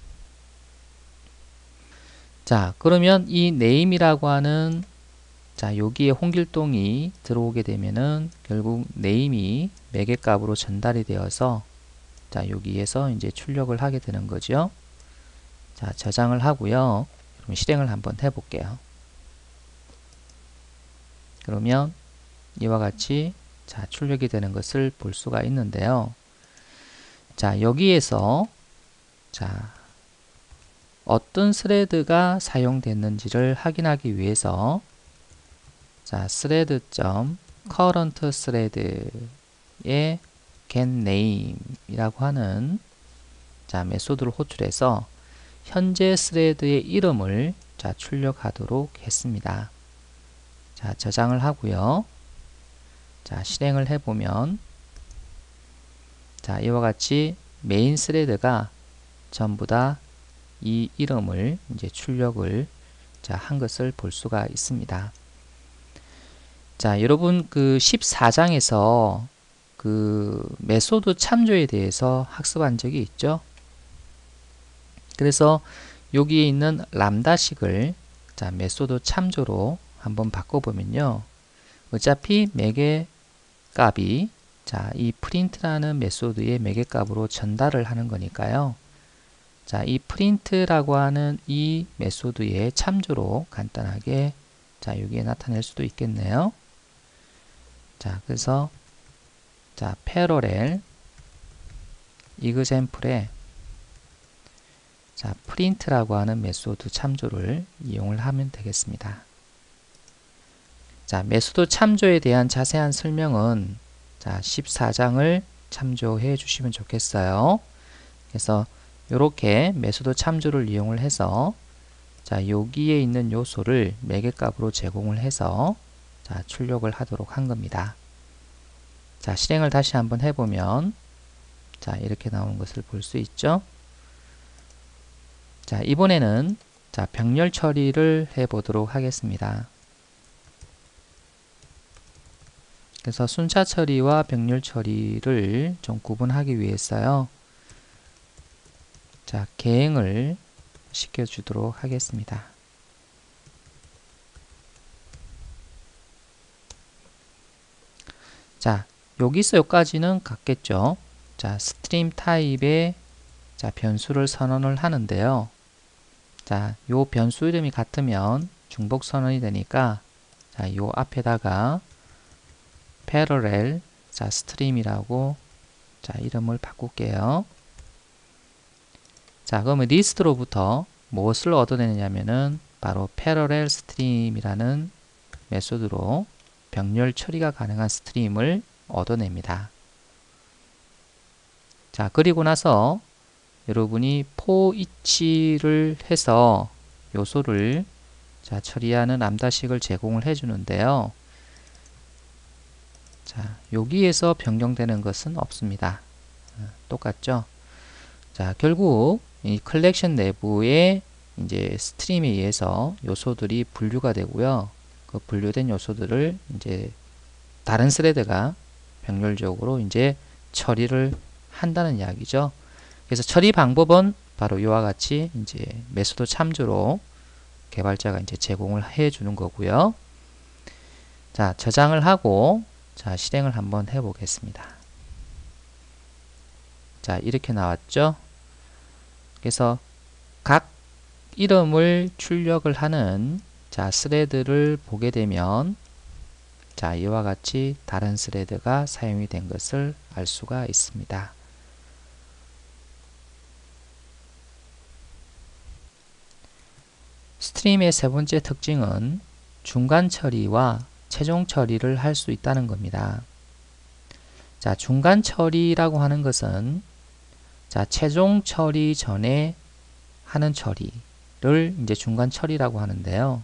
자, 그러면 이 name이라고 하는 자, 여기에 홍길동이 들어오게 되면은 결국 name이 매개 값으로 전달이 되어서 자, 여기에서 이제 출력을 하게 되는 거죠. 자, 저장을 하고요. 그럼 실행을 한번 해 볼게요. 그러면 이와 같이 자, 출력이 되는 것을 볼 수가 있는데요. 자, 여기에서 자, 어떤 스레드가 사용됐는지를 확인하기 위해서 자, thread.current thread에 getName 이라고 하는 자, 메소드를 호출해서 현재 스레드의 이름을 자, 출력하도록 했습니다. 자, 저장을 하고요. 자, 실행을 해보면 자, 이와 같이 메인 스레드가 전부 다 이 이름을 이제 출력을 자, 한 것을 볼 수가 있습니다. 자, 여러분 그 십사 장에서 그 메소드 참조에 대해서 학습한 적이 있죠? 그래서 여기에 있는 람다식을 자, 메소드 참조로 한번 바꿔보면요. 어차피 매개 값이 자, 이 print라는 메소드의 매개 값으로 전달을 하는 거니까요. 자, 이 print라고 하는 이 메소드의 참조로 간단하게 자, 여기에 나타낼 수도 있겠네요. 자, 그래서 자, parallel example에 자, print라고 하는 메소드 참조를 이용을 하면 되겠습니다. 자, 메소드 참조에 대한 자세한 설명은 자, 십사 장을 참조해 주시면 좋겠어요. 그래서 이렇게 메소드 참조를 이용을 해서 자, 여기에 있는 요소를 매개 값으로 제공을 해서 자, 출력을 하도록 한 겁니다. 자, 실행을 다시 한번 해보면 자, 이렇게 나오는 것을 볼 수 있죠. 자, 이번에는 자, 병렬 처리를 해 보도록 하겠습니다. 그래서 순차 처리와 병렬 처리를 좀 구분하기 위해서요. 자, 개행을 시켜주도록 하겠습니다. 자, 여기서 여기까지는 같겠죠. 자, 스트림 타입의 자, 변수를 선언을 하는데요. 자, 요 변수 이름이 같으면 중복 선언이 되니까 자, 요 앞에다가 parallel 자, stream이라고 자, 이름을 바꿀게요. 자, 그러면 리스트로부터 무엇을 얻어내느냐면은 바로 parallel stream이라는 메소드로 병렬 처리가 가능한 스트림을 얻어냅니다. 자, 그리고 나서 여러분이 for each를 해서 요소를 자, 처리하는 람다식을 제공을 해 주는데요. 자, 여기에서 변경되는 것은 없습니다. 어, 똑같죠? 자, 결국 이 컬렉션 내부의 이제 스트림에 의해서 요소들이 분류가 되고요. 그 분류된 요소들을 이제 다른 스레드가 병렬적으로 이제 처리를 한다는 이야기죠. 그래서 처리 방법은 바로 이와 같이 이제 메소드 참조로 개발자가 이제 제공을 해 주는 거고요. 자, 저장을 하고 자, 실행을 한번 해 보겠습니다. 자, 이렇게 나왔죠. 그래서 각 이름을 출력을 하는 자, 스레드를 보게 되면 자, 이와 같이 다른 스레드가 사용이 된 것을 알 수가 있습니다. 스트림의 세 번째 특징은 중간 처리와 최종 처리를 할 수 있다는 겁니다. 자, 중간 처리라고 하는 것은 자, 최종 처리 전에 하는 처리를 이제 중간 처리라고 하는데요.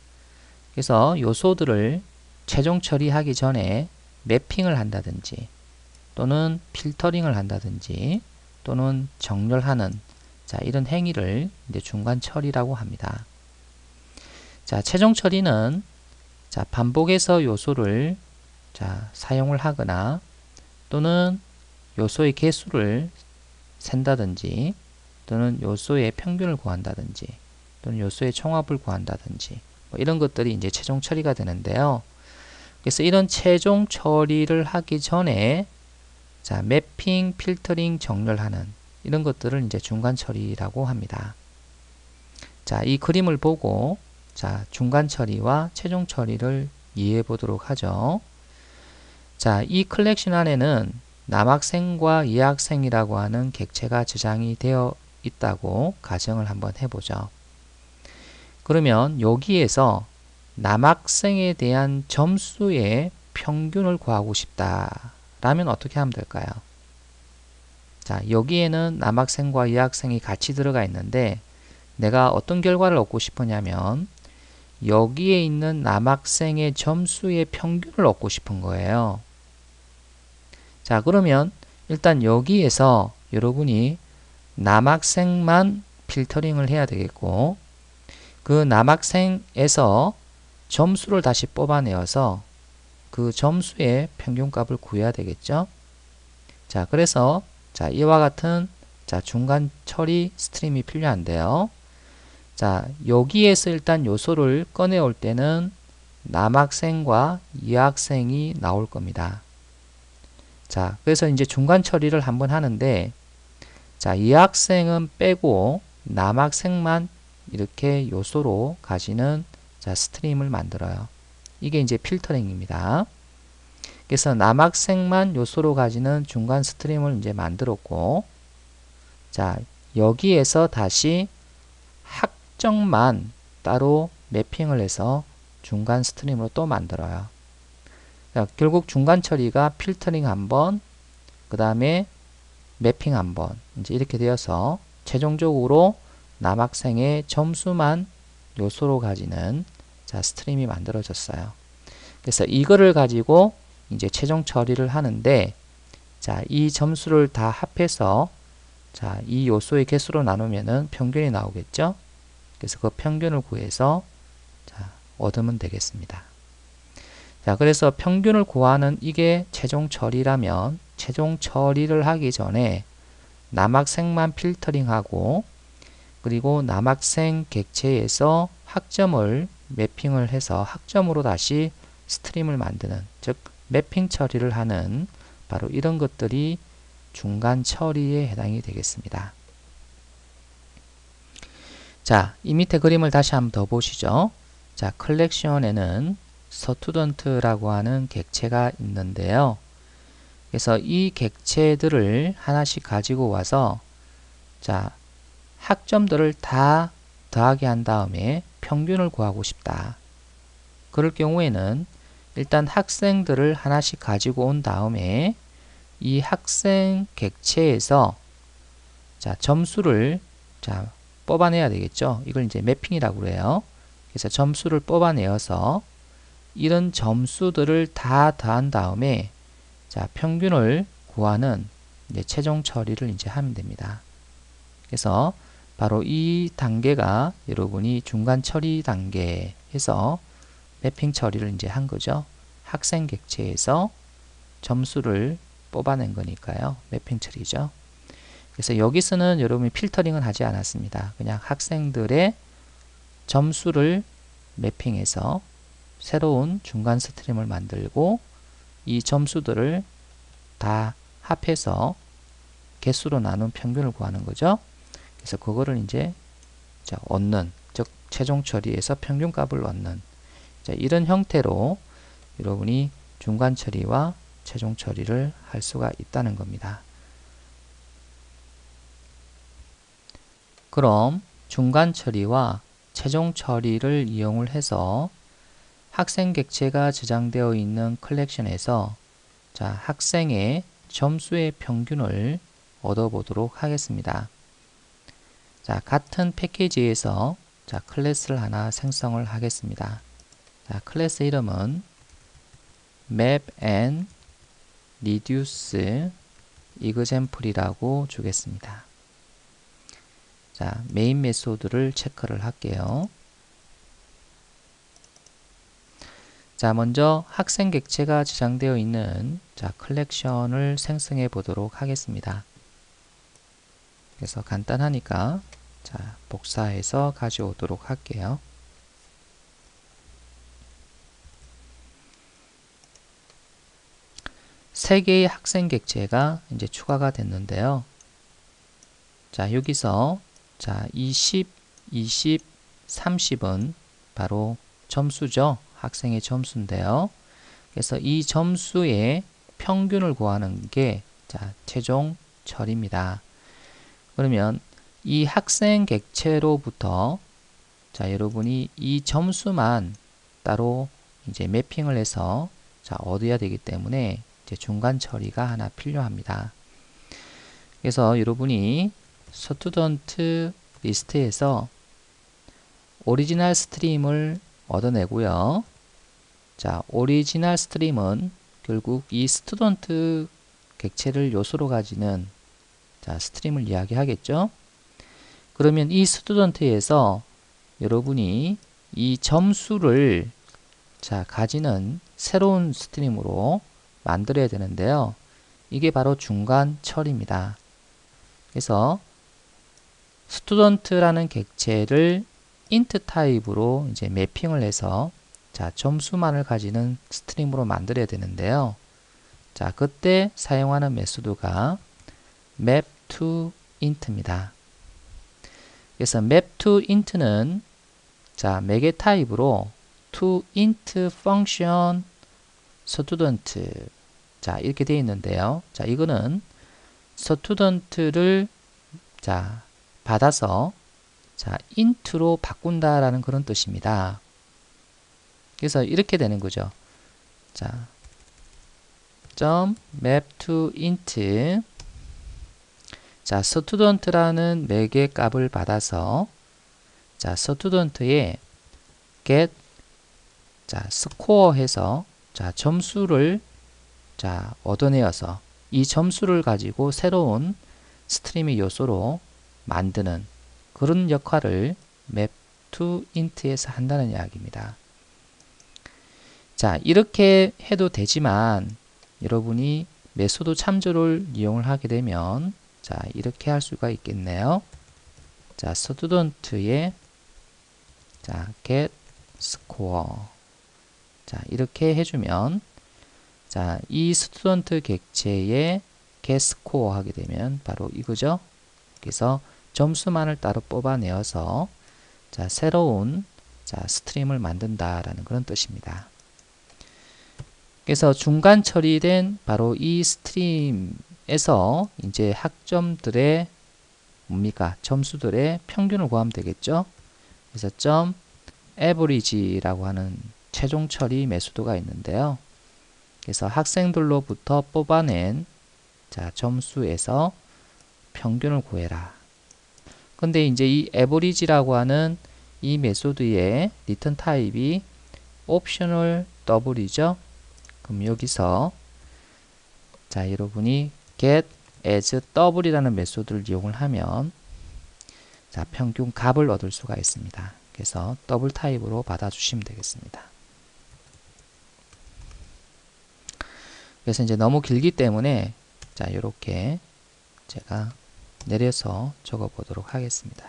그래서 요소들을 최종 처리하기 전에 매핑을 한다든지 또는 필터링을 한다든지 또는 정렬하는 자, 이런 행위를 이제 중간 처리라고 합니다. 자, 최종 처리는 자, 반복해서 요소를 자, 사용을 하거나 또는 요소의 개수를 센다든지 또는 요소의 평균을 구한다든지 또는 요소의 총합을 구한다든지 뭐 이런 것들이 이제 최종 처리가 되는데요. 그래서 이런 최종 처리를 하기 전에 자, 매핑, 필터링, 정렬하는 이런 것들을 이제 중간 처리라고 합니다. 자, 이 그림을 보고 자, 중간 처리와 최종 처리를 이해해 보도록 하죠. 자, 이 컬렉션 안에는 남학생과 여학생이라고 하는 객체가 저장이 되어 있다고 가정을 한번 해보죠. 그러면 여기에서 남학생에 대한 점수의 평균을 구하고 싶다 라면 어떻게 하면 될까요? 자, 여기에는 남학생과 여학생이 같이 들어가 있는데 내가 어떤 결과를 얻고 싶으냐면 여기에 있는 남학생의 점수의 평균을 얻고 싶은 거예요. 자, 그러면 일단 여기에서 여러분이 남학생만 필터링을 해야 되겠고 그 남학생에서 점수를 다시 뽑아내어서 그 점수의 평균값을 구해야 되겠죠. 자, 그래서 자, 이와 같은 자, 중간 처리 스트림이 필요한데요. 자, 여기에서 일단 요소를 꺼내올 때는 남학생과 여학생이 나올 겁니다. 자, 그래서 이제 중간 처리를 한번 하는데 자, 여학생은 빼고 남학생만 이렇게 요소로 가지는 자, 스트림을 만들어요. 이게 이제 필터링입니다. 그래서 남학생만 요소로 가지는 중간 스트림을 이제 만들었고 자, 여기에서 다시 학점만 따로 매핑을 해서 중간 스트림으로 또 만들어요. 자, 결국 중간 처리가 필터링 한 번, 그 다음에 매핑 한 번, 이제 이렇게 되어서 최종적으로 남학생의 점수만 요소로 가지는 자, 스트림이 만들어졌어요. 그래서 이거를 가지고 이제 최종 처리를 하는데 자, 이 점수를 다 합해서 자, 이 요소의 개수로 나누면은 평균이 나오겠죠? 그래서 그 평균을 구해서 자, 얻으면 되겠습니다. 자, 그래서 평균을 구하는 이게 최종 처리라면 최종 처리를 하기 전에 남학생만 필터링하고 그리고 남학생 객체에서 학점을 매핑을 해서 학점으로 다시 스트림을 만드는 즉 매핑 처리를 하는 바로 이런 것들이 중간 처리에 해당이 되겠습니다. 자, 이 밑에 그림을 다시 한번 더 보시죠. 자, 컬렉션에는 스튜던트라고 하는 객체가 있는데요. 그래서 이 객체들을 하나씩 가지고 와서 자, 학점들을 다 더하게 한 다음에 평균을 구하고 싶다. 그럴 경우에는 일단 학생들을 하나씩 가지고 온 다음에 이 학생 객체에서 자, 점수를 자, 뽑아내야 되겠죠. 이걸 이제 매핑이라고 그래요. 그래서 점수를 뽑아내어서 이런 점수들을 다 더한 다음에 자, 평균을 구하는 이제 최종 처리를 이제 하면 됩니다. 그래서 바로 이 단계가 여러분이 중간 처리 단계 해서 매핑 처리를 이제 한 거죠. 학생 객체에서 점수를 뽑아낸 거니까요. 매핑 처리죠. 그래서 여기서는 여러분이 필터링은 하지 않았습니다. 그냥 학생들의 점수를 매핑해서 새로운 중간 스트림을 만들고 이 점수들을 다 합해서 개수로 나눈 평균을 구하는 거죠. 그래서 그거를 이제 자, 얻는, 즉 최종 처리에서 평균값을 얻는 자, 이런 형태로 여러분이 중간 처리와 최종 처리를 할 수가 있다는 겁니다. 그럼 중간 처리와 최종 처리를 이용을 해서 학생 객체가 저장되어 있는 컬렉션에서 자, 학생의 점수의 평균을 얻어보도록 하겠습니다. 자, 같은 패키지에서 자, 클래스를 하나 생성을 하겠습니다. 자, 클래스 이름은 map and reduce example이라고 주겠습니다. 자, 메인 메소드를 체크를 할게요. 자, 먼저 학생 객체가 저장되어 있는 자, 컬렉션을 생성해 보도록 하겠습니다. 그래서 간단하니까 자, 복사해서 가져오도록 할게요. 세 개의 학생 객체가 이제 추가가 됐는데요. 자, 여기서 자, 이십, 이십, 삼십은 바로 점수죠. 학생의 점수인데요. 그래서 이 점수의 평균을 구하는 게 자, 최종 처리입니다. 그러면 이 학생 객체로부터 자, 여러분이 이 점수만 따로 이제 매핑을 해서 자, 얻어야 되기 때문에 이제 중간 처리가 하나 필요합니다. 그래서 여러분이 스튜던트 리스트에서 오리지널 스트림을 얻어내고요. 자, 오리지널 스트림은 결국 이 스튜던트 객체를 요소로 가지는 자, 스트림을 이야기하겠죠. 그러면 이 스튜던트에서 여러분이 이 점수를 자, 가지는 새로운 스트림으로 만들어야 되는데요. 이게 바로 중간 처리입니다. 그래서 스튜던트라는 객체를 int 타입으로 이제 매핑을 해서 자, 점수만을 가지는 스트림으로 만들어야 되는데요. 자, 그때 사용하는 메소드가 map to int입니다. 그래서 map to int는 자, 매개 타입으로 to int function student 자, 이렇게 되어 있는데요. 자, 이거는 student를 자, 받아서 자, int로 바꾼다라는 그런 뜻입니다. 그래서 이렇게 되는 거죠. 자, 점 map to int 자, student라는 매개 값을 받아서 자, student의 get 자, score 해서 자, 점수를 자, 얻어내어서 이 점수를 가지고 새로운 스트림의 요소로 만드는 그런 역할을 map to int에서 한다는 이야기입니다. 자, 이렇게 해도 되지만 여러분이 메소드 참조를 이용을 하게 되면 자, 이렇게 할 수가 있겠네요. 자, student의 자, get score 자, 이렇게 해주면 자, 이 스튜던트 객체의 get score 하게 되면 바로 이거죠. 그래서 점수만을 따로 뽑아내어서 자, 새로운 자, 스트림을 만든다라는 그런 뜻입니다. 그래서 중간 처리된 바로 이 스트림에서 이제 학점들의 뭡니까? 점수들의 평균을 구하면 되겠죠. 그래서 점 average라고 하는 최종 처리 메소드가 있는데요. 그래서 학생들로부터 뽑아낸 자, 점수에서 평균을 구해라. 근데 이제 이 average라고 하는 이 메소드의 리턴 타입이 옵셔널 더블이죠. 그럼 여기서 자, 여러분이 get as double이라는 메소드를 이용을 하면 자, 평균 값을 얻을 수가 있습니다. 그래서 더블 타입으로 받아주시면 되겠습니다. 그래서 이제 너무 길기 때문에 자, 이렇게 제가 내려서 적어 보도록 하겠습니다.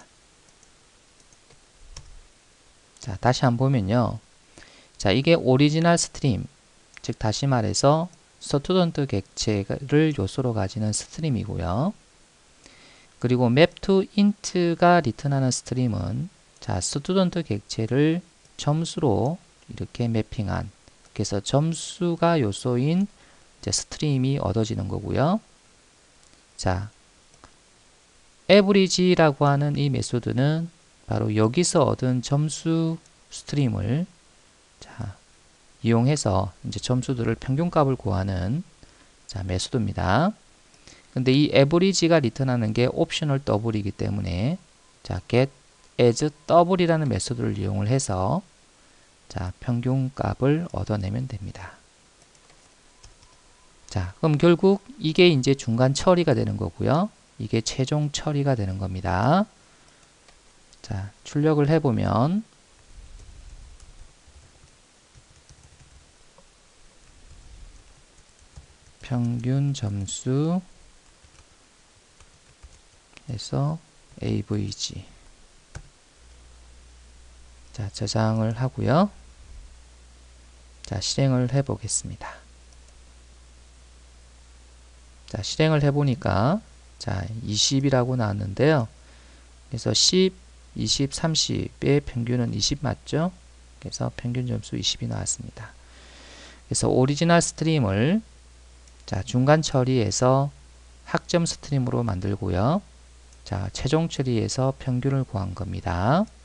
자, 다시 한번 보면요. 자, 이게 오리지널 스트림, 즉 다시 말해서 스튜던트 객체를 요소로 가지는 스트림이고요. 그리고 map to int가 리턴하는 스트림은 자, 스튜던트 객체를 점수로 이렇게 매핑한 그래서 점수가 요소인 이제 스트림이 얻어지는 거고요. 자, average라고 하는 이 메소드는 바로 여기서 얻은 점수 스트림을 자, 이용해서 이제 점수들을 평균값을 구하는 자, 메소드입니다. 근데 이 average가 리턴하는 게 옵셔널 더블이기 때문에 자, get as 더블이라는 메소드를 이용을 해서 자, 평균값을 얻어내면 됩니다. 자, 그럼 결국 이게 이제 중간 처리가 되는 거고요. 이게 최종 처리가 되는 겁니다. 자, 출력을 해보면 평균 점수 에서 avg 자, 저장을 하고요. 자, 실행을 해 보겠습니다. 자, 실행을 해 보니까 자, 이십이라고 나왔는데요. 그래서 십, 이십, 삼십의 평균은 이십 맞죠? 그래서 평균 점수 이십이 나왔습니다. 그래서 오리지널 스트림을 자, 중간 처리해서 학점 스트림으로 만들고요. 자, 최종 처리해서 평균을 구한 겁니다.